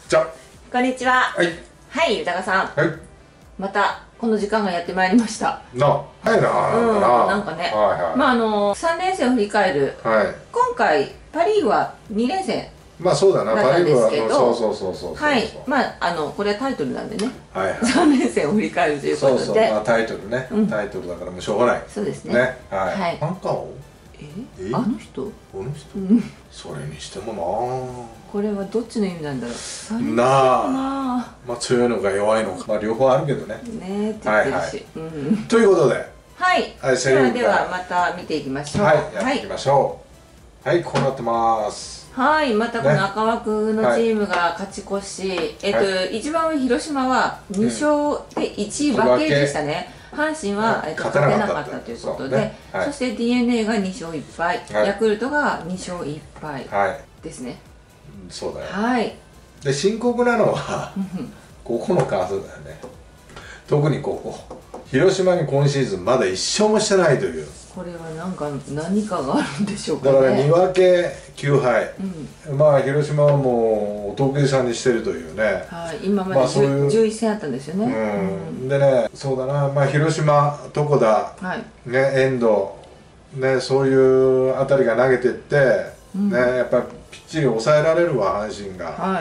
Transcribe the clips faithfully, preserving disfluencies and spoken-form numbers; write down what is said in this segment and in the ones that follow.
じゃこんにちは。 はい。 はい、豊さん。 はい。 またこの時間がやってまいりました。 なあ、早いな、 うん、 ななんかね。 はいはい。 まああのさん連戦を振り返る。 はい。 今回パ・リーグはに連戦。 まあそうだな、 だったんですけど、 そうそうそうそうそう。 はい。まああのこれはタイトルなんでね。 はいはい。 さん連戦を振り返るということで。 そうそう。まあタイトルね。タイトルだからもうしょうがない。 そうですね。 ね。はい。 はい。 三冠王？ え？あの人？ あの人？それにしてもな。 これはどっちの意味なんだろう。 なあ。まあ強いのか弱いのか、まあ両方あるけどね。 ねって言ってるし。 ということで。 はい。ではではまた見ていきましょう。 はい。やっていきましょう。はい、こうなってます。 はい、またこの赤枠のチームが勝ち越し、えっと一番上広島はに勝でいちい負けでしたね。阪神は勝てなかったということで、そして ディーエヌエー がに勝いっぱい、ヤクルトがに勝いっぱいですね。 そうだよ。 はい。 で深刻なのはここのカードだよね。特にここ広島に今シーズンまだいっ勝もしてないという。 これはなんか何かがあるんでしょうかね。 だからに分けきゅう敗、うん、まあ広島はもうお得意さんにしてるというね、 はい、今までじゅういち戦あったんですよね、 うん、でね、そうだな、まあ広島床田、はい、ね、遠藤、ね、そういうあたりが投げてって、うん、ね、やっぱりぴっちり抑えられるわ阪神が、はい、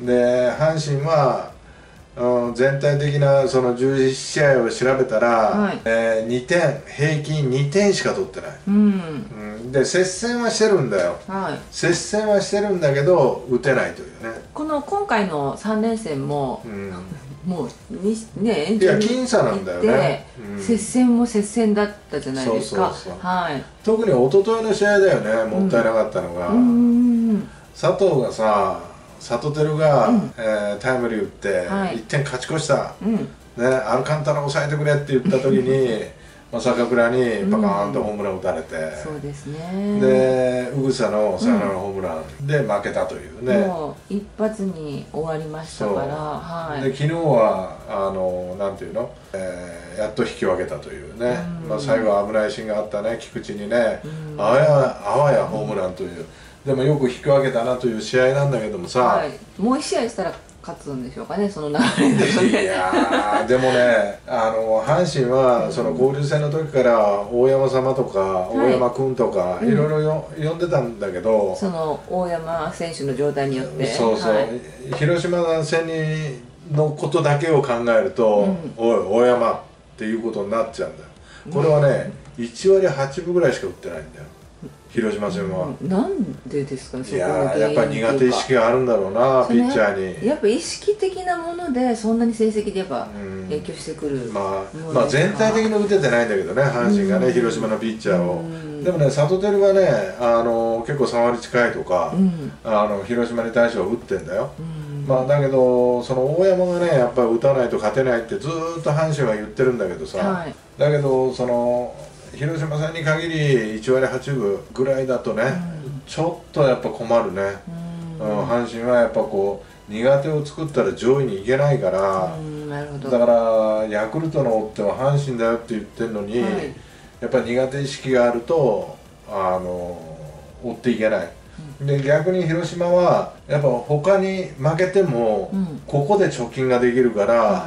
で阪神はうん、全体的なそのじゅういち試合を調べたら、はい、えー、にてん平均にてんしか取ってない、うんうん、で接戦はしてるんだよ、はい、接戦はしてるんだけど打てないというね。この今回のさん連戦も、うん、もうにね延長に僅差なんだよね、 うん、接戦も接戦だったじゃないですか。 特に一昨日の試合だよね、もったいなかったのが、うん、佐藤がさ佐藤輝が、うん、えー、タイムリー打って、はい、いってん勝ち越した、うん、ね、アルカンタラ抑えてくれって言った時にまあ坂倉にパカーンとホームラン打たれて、うん、 そうですね、 で宇草のサヨナラホームランで負けたというね、 もう一発に終わりましたから、はい、 で昨日はあのなんていうの、えー、やっと引き分けたというね、うん、まあ最後は危ないシーンがあったね、菊池にね、うん、あわやあわやホームランという。でもよく引き分けたなという試合なんだけどもさ、はい、 もういち試合したら勝つんでしょうかね、その流れだとね。 いやーでもね、あの阪神はその交流戦の時から大山様とか大山君とかいろいろ呼んでたんだけど、 その大山選手の状態によってそうそう、はい、広島戦にのことだけを考えると、うん、おい大山っていうことになっちゃうんだよ。これはね、いち割はちぶぐらいしか打ってないんだよ、広島戦は。 なんでですかね、 いやーやっぱり苦手意識があるんだろうな、ピッチャーに。 やっぱ意識的なものでそんなに成績でやっぱ影響してくる、 まあ、まあ全体的に打ててないんだけどね、阪神がね、広島のピッチャーを。でもね、佐藤輝はね、あの結構さん割近いとか、あの広島に対しては打ってんだよ。まあだけどその大山がね、やっぱり打たないと勝てないってずーっと阪神は言ってるんだけどさ、はい、だけどその広島さんに限りいち割はちぶぐらいだとね、うん、ちょっとやっぱ困るね、うん、阪神はやっぱこう苦手を作ったら上位に行けないから、うん、なるほど。だからヤクルトの追っては阪神だよって言ってるのに、はい、やっぱ苦手意識があるとあの追っていけない。で逆に広島はやっぱ他に負けても、うん、ここで貯金ができるから、はい、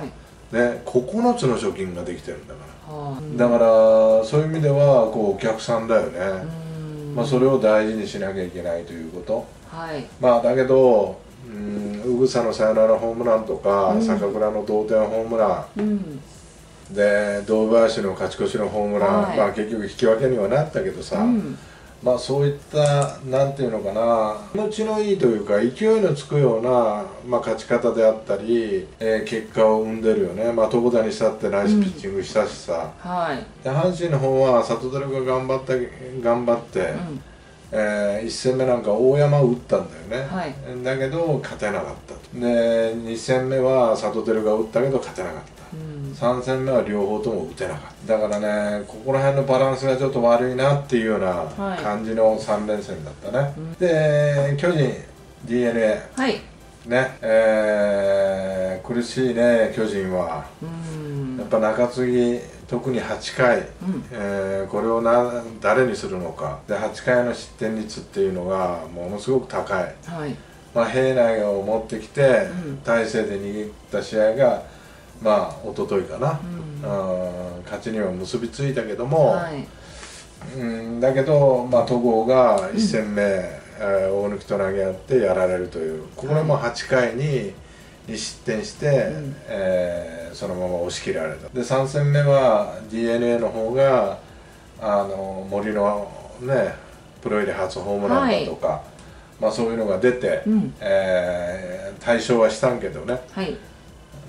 ね、ここのつの貯金ができてるんだから、はあ、だからそういう意味ではこうお客さんだよね、まあ、それを大事にしなきゃいけないということ、はい、まあだけど宇草のサヨナラホームランとか、うん、坂倉の同点ホームラン、うん、で堂林の勝ち越しのホームラン、はい、まあ結局引き分けにはなったけどさ、うん、まあそういったなんていうのかな、気持ちのいいというか勢いのつくような、まあ、勝ち方であったり、えー、結果を生んでるよね。まあ床田にしたってナイスピッチングしたしさ、うん、はい、で阪神の方は里輝が頑張って頑張って、うん、えー、いち戦目なんか大山を打ったんだよね、はい、だけど勝てなかったと。でに戦目は里輝が打ったけど勝てなかった、うん、さん戦目は両方とも打てなかった。だからね、ここら辺のバランスがちょっと悪いなっていうような感じのさん連戦だったね、はい、で巨人 ディーエヌエー、はい、ね、えー、苦しいね巨人は。うんやっぱ中継ぎ特にはちかい、うん、えー、これをな誰にするのかではちかいの失点率っていうのがものすごく高い、はい、 まあ、平内を持ってきて、うん、大勢で握った試合がまあ一昨日かな、うん、勝ちには結びついたけども、はい、うん、だけど、まあ、戸郷がいち戦目、うん、えー、大貫と投げ合ってやられるという、これもはちかいにに失点して、うん、えー、そのまま押し切られた。でさん戦目は ディーエヌエー の方があの森のねプロ入り初ホームランだとか、はい、まあ、そういうのが出て、うん、えー、大勝はしたんけどね、はい、うん、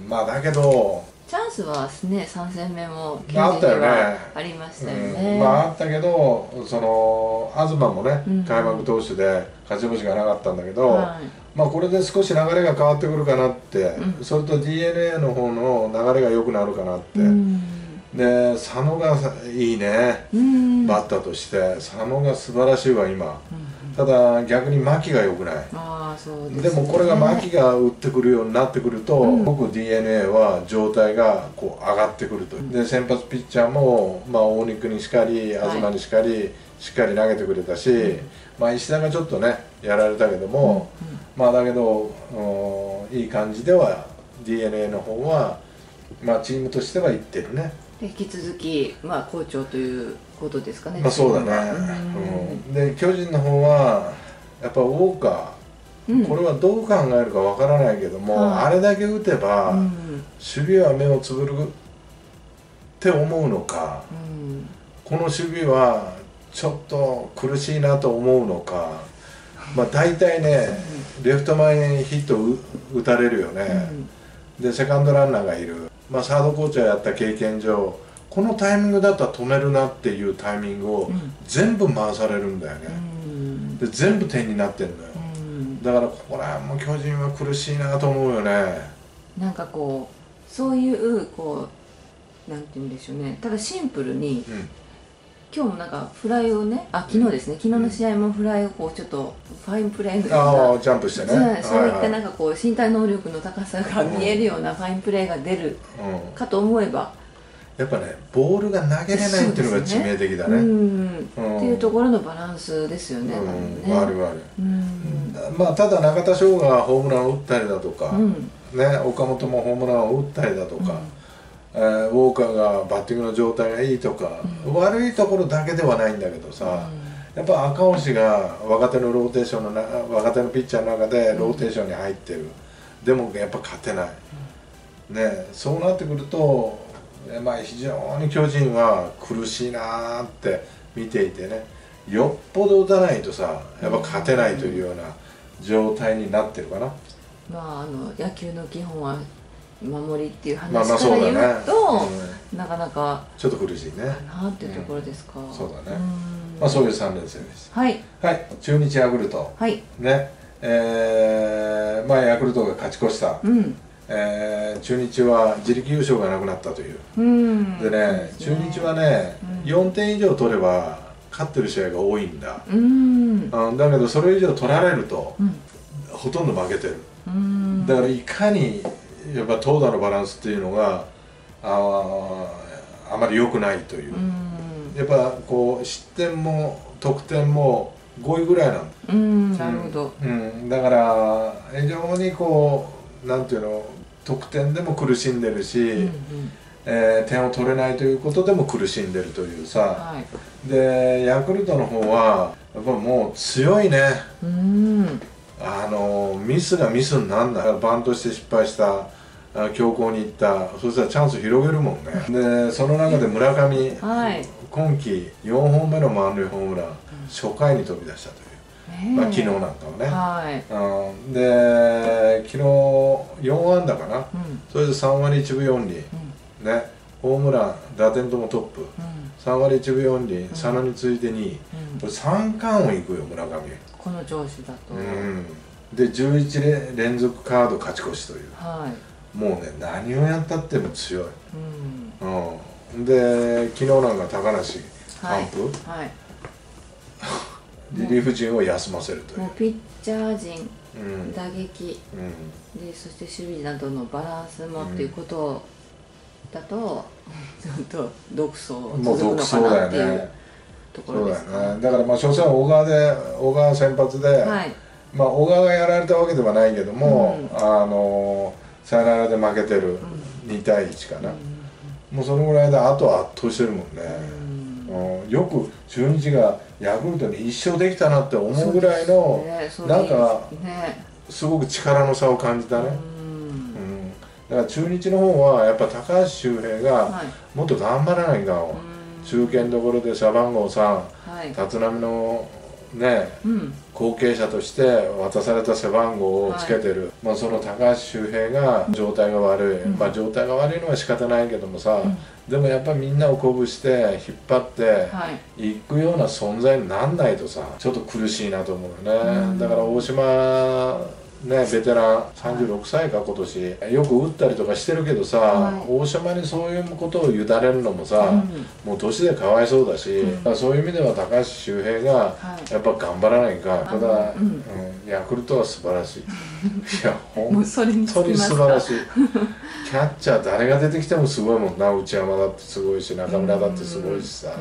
まあだけどチャンスはねさん戦目も巨人にはありましたよね。 うん、まああったけど、その東もね、うん、開幕投手で勝ち星がなかったんだけど、はい、まあこれで少し流れが変わってくるかなって、うん、それと ディーエヌエー の方の流れが良くなるかなって、うん、で佐野がいいね、うん、バッターとして佐野が素晴らしいわ今、うん、ただ逆に牧が良くない。あ、そうですね、でもこれが牧が打ってくるようになってくると、うん、僕 ディーエヌエー は状態がこう上がってくると、うん、で先発ピッチャーも、まあ、大貫にしかり東にしかり、はい、しっかり投げてくれたし、うん、まあ、石田がちょっとねやられたけども、うんうん、まあだけどいい感じでは ディーエヌエー の方は、まあ、チームとしてはいってるね。 引き続き、まあ、好調ということですかね。 まあそうだね、うん、で巨人の方はやっぱウォーカー、うん、これはどう考えるかわからないけども、はい、あれだけ打てば、うん、守備は目をつぶるって思うのか、うん、この守備はちょっと苦しいなと思うのか、まあ大体ね、うん、レフト前にヒット打たれるよね、うん、でセカンドランナーがいる、まあ、サードコーチをやった経験上このタイミングだったら止めるなっていうタイミングを全部回されるんだよね、うん、で全部点になってんだよ、うん、だからここら辺も巨人は苦しいなと思うよね。 なんかこうそういうこうなんて言うんでしょうね、ただシンプルに、うん、今日もなんかフライをね、あ、昨日ですね、昨日の試合もフライをこうちょっとファインプレーのような、 あ、ジャンプしてね、 そういったなんかこう身体能力の高さが見えるようなファインプレーが出るかと思えば、 やっぱねボールが投げれないっていうのが致命的だね、 うんうん、っていうところのバランスですよね。 うん、悪い悪い、うん、まあただ中田翔がホームランを打ったりだとか、うん、ね、岡本もホームランを打ったりだとか、うん、えー、ウォーカーがバッティングの状態がいいとか、うん、悪いところだけではないんだけどさ、うん、やっぱ赤星が若手のローテーションのな若手のピッチャーの中でローテーションに入ってる、うん、でもやっぱ勝てない、うん、ね、そうなってくると、まあ、非常に巨人は苦しいなーって見ていてね、よっぽど打たないとさやっぱ勝てないというような状態になってるかな。 まあ、あの野球の基本は守りっていう話から言うと、まあまあそうだね、うん、なかなかちょっと苦しいねかなっていうところですか、 うん、そうだね、まあそういうさん連戦です。 はい、 はい、中日ヤクルト、はい、ね、えー、まあヤクルトが勝ち越した、うん、えー、中日は自力優勝がなくなったという、うん、でね、中日はね、うん、よんてん以上取れば勝ってる試合が多いんだ、うん、うん、だけどそれ以上取られると、うん、ほとんど負けてる、うん、だからいかにやっぱ投打のバランスっていうのがああまり良くないという、うん、やっぱこう失点も得点もごいぐらいなの、 うん、なるほど、 うん、だから非常にこうなんていうの得点でも苦しんでるし、うんうん、えー、点を取れないということでも苦しんでるというさ、はい、でヤクルトの方はやっぱもう強いね、うん、あのミスがミスになんだ、バントして失敗した強行に行った、そしたらチャンス広げるもんね。でその中で村上、はい、今季よんほんめの満塁ホームラン、うん、初回に飛び出したという、まあ、昨日なんかはね、はい、うん、で昨日よん安打かな、うん、それでさんわりいちぶよんり、うん、ね、ホームラン打点ともトップ、うん、さんわりいちぶよんり、佐野に続いてにい、うん、これさん冠をいくよ村上、 この調子だと、うん、でじゅういち連続カード勝ち越しという、はい、もうね何をやったっても強い、うんうん、で昨日なんか高梨完封、はいはい、リリーフ陣を休ませるという、 もうピッチャー陣、うん、打撃、うん、でそして守備などのバランスもっていうことだと、ちょっと独走続くのかなっていうところですか。 そうだよね。だからまあ初戦小川で小川先発で、はい、 まあ小川がやられたわけではないけども、うん、あのサヨナラで負けてる、うん、にたいいちかな、うん、もうそのぐらいであとは圧倒してるもんね、うんうん、よく中日がヤクルトにいっ勝できたなって思うぐらいの、ね、なんか、ね、すごく力の差を感じたね、うんうん、だから中日の方はやっぱ高橋周平がもっと頑張らないかん、はい、中堅どころで背番号さん、はい、立浪のね、うん、後継者として渡された背番号をつけてる、はい、まあその高橋周平が状態が悪い、うん、まあ状態が悪いのは仕方ないけどもさ、うん、でもやっぱみんなを鼓舞して引っ張っていくような存在になんないとさちょっと苦しいなと思うよね、うん、だから大島ね、ベテランさんじゅうろくさいか今年よく打ったりとかしてるけどさ、はい、大島にそういうことを委ねるのもさ、うん、もう年でかわいそうだし、うん、だからそういう意味では高橋周平がやっぱ頑張らないか、はい、ただ、うんうん、ヤクルトは素晴らしいいや本当に素晴らしいキャッチャー誰が出てきてもすごいもんな、内山だってすごいし中村だってすごいしさ、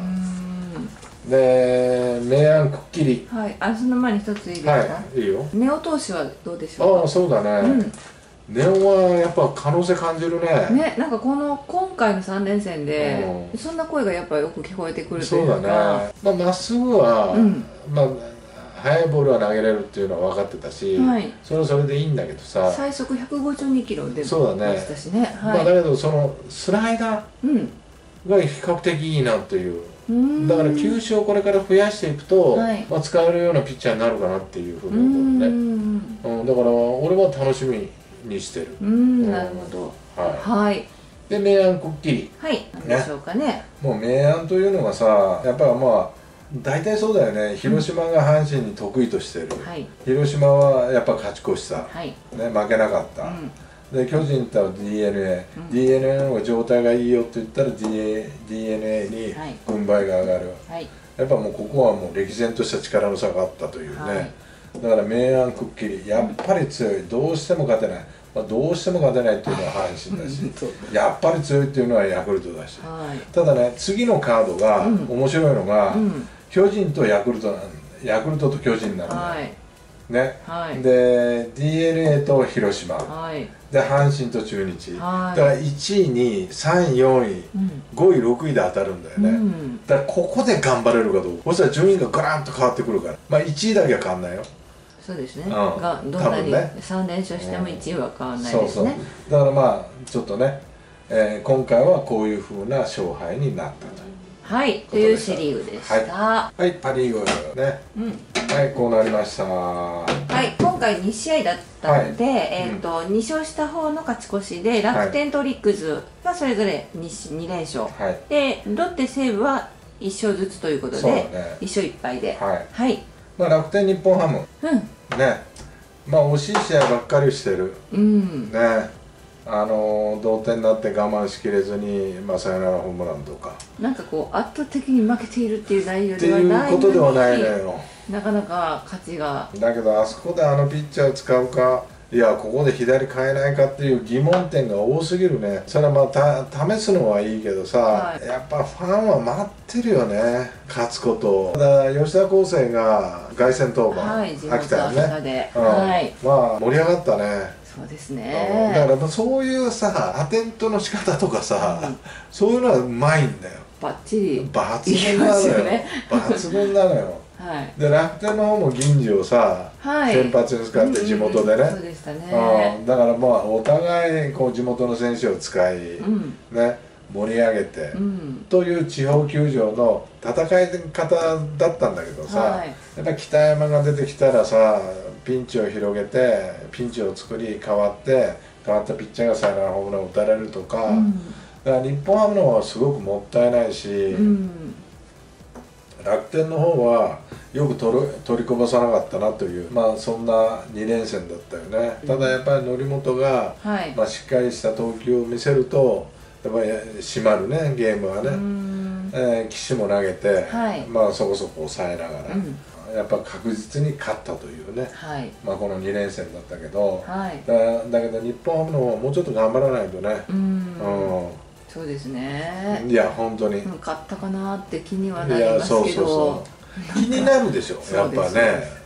で明暗くっきり、 はい、あその前に一ついいですか。 はい、いいよ。 ネオ投手はどうでしょうか。 ああそうだね、うん、ネオはやっぱ可能性感じるね。 ね、なんかこの今回のさん連戦で、うん、そんな声がやっぱよく聞こえてくるというか。そうだね、まあまっすぐは、うん、まあ速いボールは投げれるっていうのは分かってたし、はい、それはそれでいいんだけどさ、 最速ひゃくごじゅうにキロ出ましたしね、 はい、まあだけどそのスライダーが比較的いいなっていう、だから球種をこれから増やしていくと、はい、まあ使えるようなピッチャーになるかなっていうふうに思うね。うん、だから俺は楽しみにしてる。 うん、なるほど。はい。はい、 で明暗くっきり。 はい。何でしょうかね。ね、 もう明暗というのがさ、やっぱりまあ大体そうだよね。広島が阪神に得意としてる。はい、広島はやっぱ勝ち越しさ、はい、ね負けなかった。うん、で巨人と ディーエヌエー、うん、ディーエヌエー の方が状態がいいよって言ったら ディーエヌエー に軍配が上がる、はい、やっぱもうここはもう歴然とした力の差があったというね、はい、だから明暗くっきりやっぱり強い、どうしても勝てない、まあ、どうしても勝てないっていうのは阪神だしやっぱり強いっていうのはヤクルトだし、はい、ただね次のカードが面白いのが、うん、巨人とヤクルトなんヤクルトと巨人なんだよ、はいね、はい、で ディーエヌエー と広島、はい、で阪神と中日、はい、だからいちいにさんいよんい、うん、ごいろくいで当たるんだよね、うん、だからここで頑張れるかどうか、そしたら順位がガランと変わってくるから、まあいちいだけは変わんないよ。 そうですね、うん、がどんなにさん連勝してもいちいは変わんないですね、うん、そうそう、 だからまあちょっとね、えー、今回はこういうふうな勝敗になったと。 はい、というセ・リーグでした。 はい、はい、パ・リーグね、うん、はい、こうなりました。はい、 今回に試合だったので、はい、えっと、うん、に勝した方の勝ち越しで、楽天とオリックスがそれぞれ 2, に連勝、はい、で、ロッテ、西武はいっ勝ずつということで、ね、いっ勝いっ敗で、はい、はい、 まあ楽天、日本ハム、うん、ね、まあ惜しい試合ばっかりしてる、うん、ね。あの同点になって我慢しきれずに、まあ、サヨナラホームランとかなんかこう圧倒的に負けているっていう内容ではないっていうことではないのよ。 なかなか勝ちがだけどあそこであのピッチャーを使うか、いやここで左変えないかっていう疑問点が多すぎるね。それはまあた試すのはいいけどさ、はい、やっぱファンは待ってるよね、勝つこと。だから吉田輝星が凱旋登板、はい、秋田ね、うん、はい、まあ盛り上がったね。 そうですね、 だからそういうさアテントの仕方とかさ、うん、そういうのはうまいんだよ。 バッチリ抜群なのよ、ね、抜群なのよ、はい、で楽天の方も銀次をさ、はい、先発に使って地元でね、そうでしたね、うん、だからまあお互いこう地元の選手を使い、うん、ね盛り上げて、うん、という地方球場の戦い方だったんだけどさ、はい、やっぱ北山が出てきたらさピンチを広げてピンチを作り変わって変わったピッチャーがサヨナラホームランを打たれるとか、うん、だから日本ハムの方はすごくもったいないし、うん、楽天の方はよく取る取りこぼさなかったなという、まあそんなに連戦だったよね、うん、ただやっぱり則本が、はい、まあ、しっかりした投球を見せるとやっぱり締まるねゲームはね、うん、えー、岸も投げて、はい、まあそこそこ抑えながら、うん、やっぱ確実に勝ったというね、はい、まあこのに連戦だったけど、はい、だ, だけど日本ハムの方はもうちょっと頑張らないとね、うん、うん、 そうですね、 いや本当に勝ったかなって気にはなりますけど、いやそうそうそう気になるでしょやっぱね、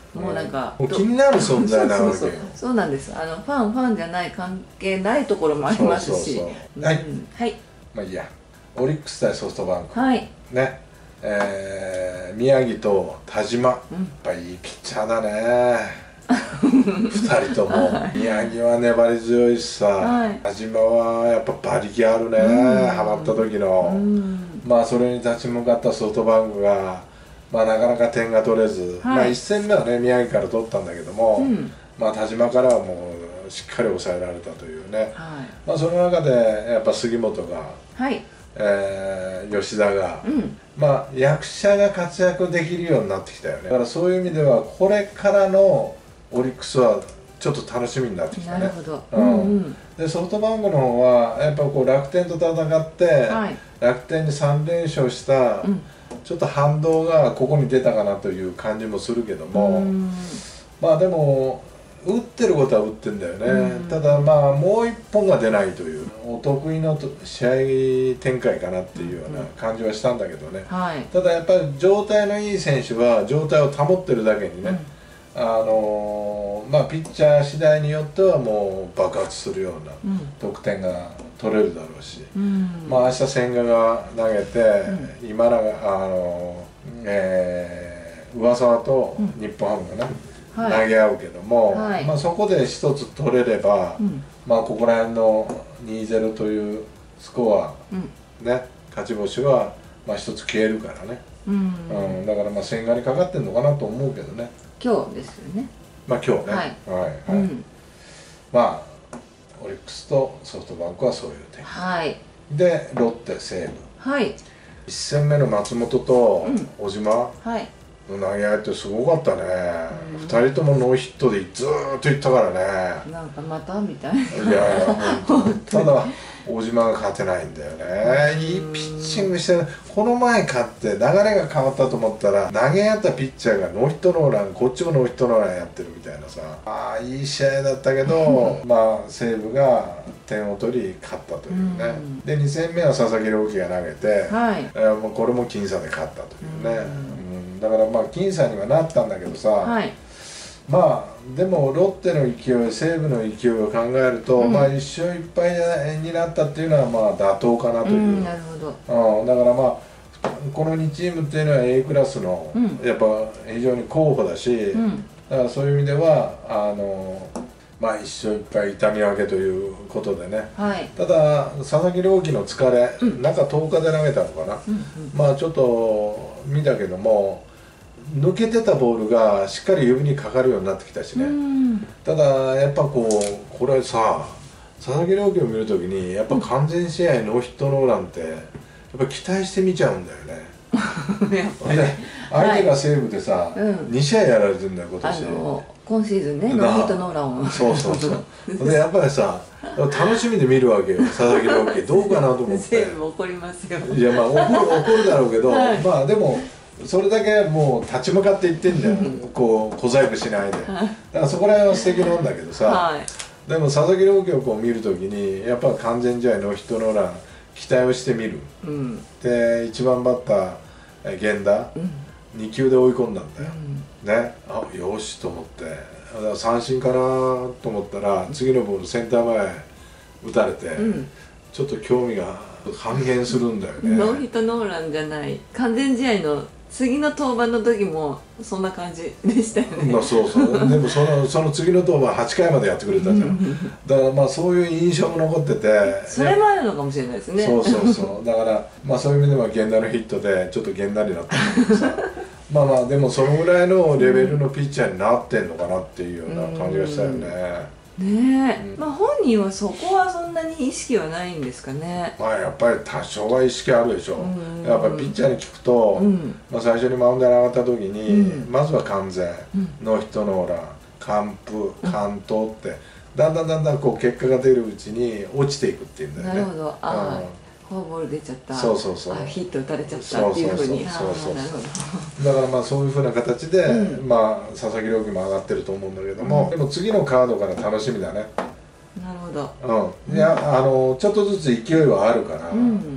もうなんか、 うん、気になる存在なわけよ。 そうそうそう、そうなんです。あのファンファンじゃない関係ないところもありますし。 そうそうそう、はい、うん、 はい。 まあいいや。オリックス対ソフトバンク。 はい。 ね。えー、宮城と田島、うん、やっぱいいピッチャーだね。ふたりとも、はい、宮城は粘り強いしさ、はい、田島はやっぱ馬力あるね、ハマった時の。まあそれに立ち向かったソフトバンクが、まあ、なかなか点が取れず、はい、まあいち戦目はね宮城から取ったんだけども、うん、まあ田島からはもうしっかり抑えられたというね、はい、まあその中でやっぱ杉本が、はい、えー、吉田が、うん、まあ役者が活躍できるようになってきたよね。だからそういう意味ではこれからのオリックスはちょっと楽しみになってきたね。なるほど。うんうん、でソフトバンクの方はやっぱこう楽天と戦って、はい、楽天にさん連勝した、うん、ちょっと反動がここに出たかなという感じもするけども、まあでも打ってることは打ってんだよね。ただまあもう一本が出ないというお得意の試合展開かなっていうような感じはしたんだけどね、はい、ただやっぱり状態のいい選手は状態を保ってるだけにね、うん、あのー、まあピッチャー次第によってはもう爆発するような得点が取れるだろうし、うん、まあ明日千賀が投げて、うん、今永、あのーえー、上沢と日本ハムがね、うん、投げ合うけども、はい、まあそこで一つ取れれば、うん、まあここら辺の にたいゼロ というスコア、うん、ね、勝ち星はまあ一つ消えるからね、うん、うん、だからまあ千賀にかかってんのかなと思うけどね。 今日ですよね。 まあ今日ね、はいはい、はい、うん、まあオリックスとソフトバンクはそういう点、はい、でロッテ西武、はい、いち戦目の松本と小島、うん、はい、の投げ合いってすごかったね、うん、ふたりともノーヒットでずーっといったからね。 なんかまたみたいな。いやいや本当ただ小島が勝てないんだよね。いいピッチングしてる。この前勝って流れが変わったと思ったら投げ合ったピッチャーがノーヒットノーラン、こっちもノーヒットノーランやってるみたいなさ、ああいい試合だったけどまあ西武が点を取り勝ったというね。でに戦目は佐々木朗希が投げて、はい、えー、もうこれも僅差で勝ったというね。うん、だからまあ僅差にはなったんだけどさ、はい、まあでもロッテの勢い、西武の勢いを考えると、うん、まあいっ勝いっ敗になったっていうのはまあ妥当かなという、うん、なるほど、うん、だからまあこのにチームっていうのは A クラスの、うん、やっぱ非常に候補だし、うん、だからそういう意味ではあのまあいっ勝いっ敗痛み分けということでね、はい、ただ佐々木朗希の疲れ、うん、中とおかで投げたのかな、うんうん、まあちょっと見たけども抜けてたボールがしっかり指にかかるようになってきたしね、うん、ただやっぱこうこれさ佐々木朗希を見るときにやっぱ完全試合ノーヒットノーランってやっぱ期待して見ちゃうんだよね。で相手が西武でさ、はい、に試合やられてるんだよ今年。あの今シーズンねノーヒットノーランを。 そうそうそうでやっぱりさ楽しみで見るわけよ佐々木朗希どうかなと思って。 西武怒りますよ。 いやまあ怒る怒るだろうけど、はい、まあでもそれだけもう立ち向かっていってんだよこう小細工しないで。だからそこら辺は素敵なんだけどさ、はい、でも佐々木朗希をこう見るときにやっぱ完全試合ノーヒットノーラン期待をしてみる、うん、でいちばんバッター源田、うん、に球で追い込んだんだよ、うん、ね、あよしと思ってだから三振かなと思ったら次のボールセンター前打たれて、うん、ちょっと興味が半減するんだよね。 ノーヒットノーランじゃない完全試合の次の登板の時もそんな感じでしたよね。まあそうそうでもそのその次の登板はちかいまでやってくれたじゃんだからまあそういう印象も残っててそれもあるのかもしれないですね。 そうそうそうだからまあそういう意味では源田のヒットでちょっと源田になったんだけどさまあまあでもそのぐらいのレベルのピッチャーになってんのかなっていうような感じがしたよね。 ねえ、うん、まあ本人はそこはそんなに意識はないんですかね。 まあやっぱり多少は意識あるでしょ。やっぱりピッチャーに聞くと、うん、まあ最初にマウンドに上がった時に、うん、まずは完全、うん、ノーヒットノーラン、完封、完投って、だんだんだんだんこう結果が出るうちに落ちていくっていうんだよね。 なるほど。ああ、フォアボール出ちゃった。 そうそうそう。 ヒット打たれちゃったっていうふうに。 そうそうそう。なるほど。だからまあそういうふうな形で、うん、まあ佐々木朗希も上がってると思うんだけども、うん、でも次のカードから楽しみだね。 なるほど。 うん。いやあのちょっとずつ勢いはあるから、うん、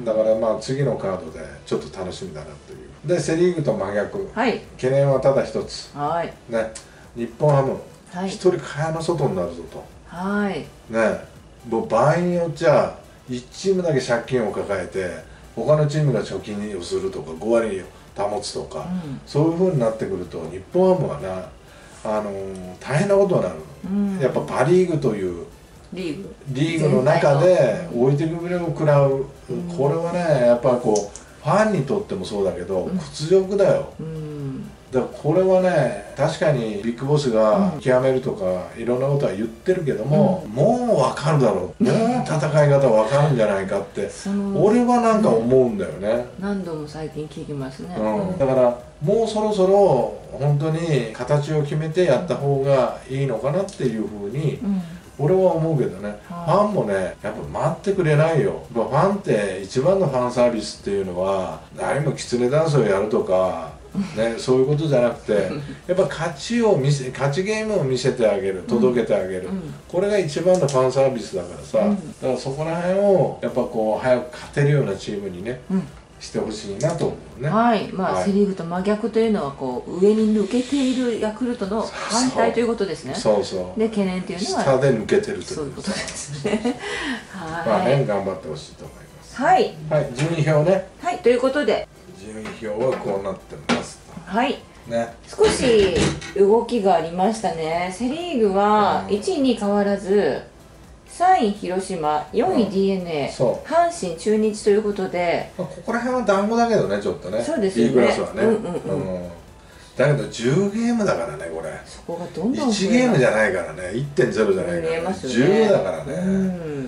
だからまあ次のカードでちょっと楽しみだなという。でセ・リーグと真逆。はい。懸念はただ一つ。はい。ね。 日本ハムはい、 一人蚊帳の外になるぞと。 はいね、もう場合によっちゃいちチームだけ借金を抱えて他のチームが貯金をするとかごわりを保つとか、うん、そういうふうになってくると日本ハムはな、あのー、大変なことになる、うん、やっぱパ・リーグというリーグリーグの中で置いてくれを食らう、うん、これはねやっぱこうファンにとってもそうだけど、うん、屈辱だよ、うん、だからこれはね確かにビッグボスが極めるとか、うん、いろんなことは言ってるけども、うん、もう分かるだろう、もう戦い方分かるんじゃないかって俺はなんか思うんだよね。 何度も最近聞きますね、 うん、だからもうそろそろ本当に形を決めてやった方がいいのかなっていうふうに、うん俺は思うけどね、はあ、ファンもねやっぱ待ってくれないよ。ファンって一番のファンサービスっていうのは何もキツネダンスをやるとか、ね、そういうことじゃなくてやっぱ勝ちを見せ勝ちゲームを見せてあげる届けてあげる、うん、これが一番のファンサービスだからさ、うん、だからそこら辺をやっぱこう早く勝てるようなチームにね、うんしてほしいなと思うね。 はい、まあ、はい、セ・リーグと真逆というのはこう上に抜けているヤクルトの反対ということですね。 そうそう。 で懸念というのは下で抜けてるという。 そういうことですね。 はい。まあね頑張ってほしいと思います。 はい。 はい順位表ね。 はいということで順位表はこうなってます。 はい。 ね。 少し動きがありましたね。セ・リーグはいちいに変わらず。さんい広島、よんい ディーエヌエー、うん、阪神、中日ということで、 まあ、ここら辺は団子だけどねちょっとねそうですよね B クラスはね、うんうんうん、だけどじゅうゲームだからねこれそこがどんどんいちゲームじゃないからね いってんゼロ じゃないから、ねね、じゅうだからね、うん、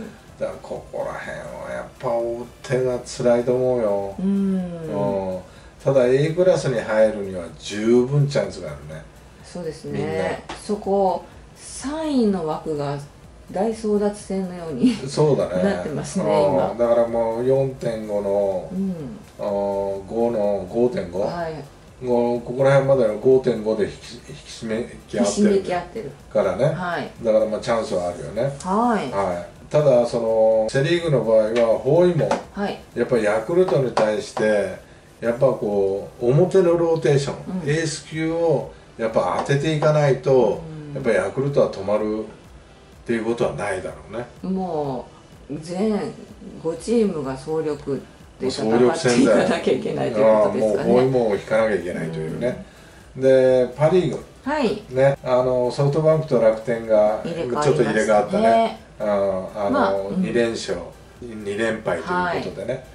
だからここら辺はやっぱ追ってるのは辛いと思うよ、うん、うん、ただ A クラスに入るには十分チャンスがあるね。 そうですねそこさんいの枠が大争奪戦のようにそうだねなってますね今だからもう よんてんご の、うん、ごの ごてんご、はい、ここら辺までは ごてんご で引き引き締めき合ってるからね、はい、だからまあチャンスはあるよね、はいはい、ただそのセ・リーグの場合は包囲網、はい、やっぱりヤクルトに対してやっぱこう表のローテーション、うん、エース級をやっぱ当てていかないと、うん、やっぱりヤクルトは止まるっていうことはないだろうね。もう全ごチームが総力で戦っていかなきゃいけないということですかね。 もう包囲網を引かなきゃいけないというね、うん、でパ・リーグ、はいね、あのソフトバンクと楽天がちょっと入れ替わったねあの、まあうん、に連勝に連敗ということでね、はい、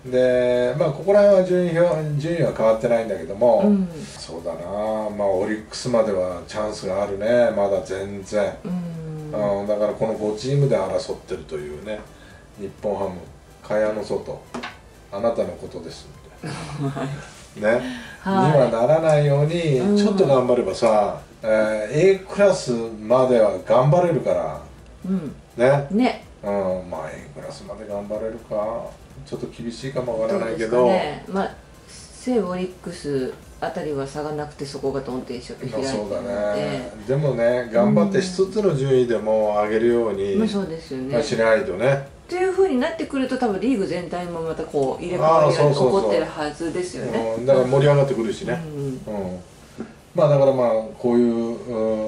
でまあここら辺は順位表順位は変わってないんだけども、うん、そうだなまあオリックスまではチャンスがあるねまだ全然、うんうん、だからこのごチームで争ってるというね日本ハム蚊帳の外あなたのことですのでね、はい、にはならないようにちょっと頑張ればさ、うんえー、A クラスまでは頑張れるから、うん、ねね、うん、まあ A クラスまで頑張れるかちょっと厳しいかもわからないけど、ねまあ、西武オリックスあたりは差がなくてそこがドンって一緒に開いてるので、そうだね、でもね頑張って一つの順位でも上げるように、うん、そうですよね、しないとねっていうふうになってくると多分リーグ全体もまたこう入れ替わりが起こってるはずですよね、うん、だから盛り上がってくるしね、うんうん、まあだからまあこういう、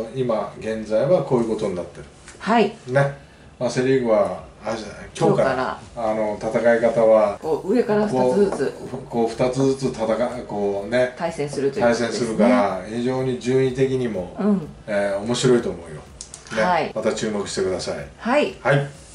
うん、今現在はこういうことになってるはいね、まあ、セ・リーグは今日からあの戦い方はこう上からふたつずつこうふたつずつ戦こうね対戦するということですね。対戦するから非常に順位的にも、うんえー、面白いと思うよ、ねはい、また注目してください。はい、はい